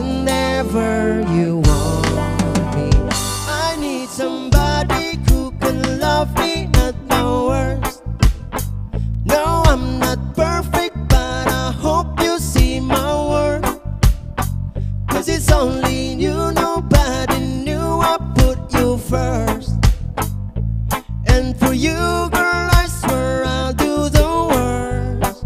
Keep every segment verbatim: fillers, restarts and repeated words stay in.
whenever you want me. I need somebody who can love me at my worst. No, I'm not perfect, but I hope you see my worth. Cause it's only you, nobody knew I put you first. And for you, girl, I swear I'll do the worst.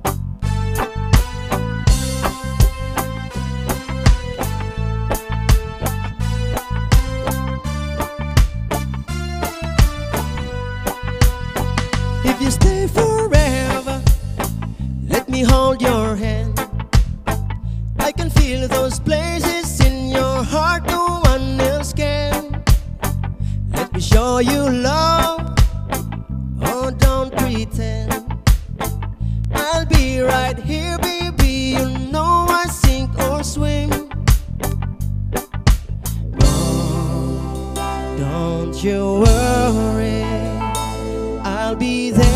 If you stay forever, let me hold your hand. I can feel those places in your heart no one else can. Let me show you love, oh don't pretend. I'll be right here, baby, you know I sink or swim. Oh, don't you worry, I'll be there.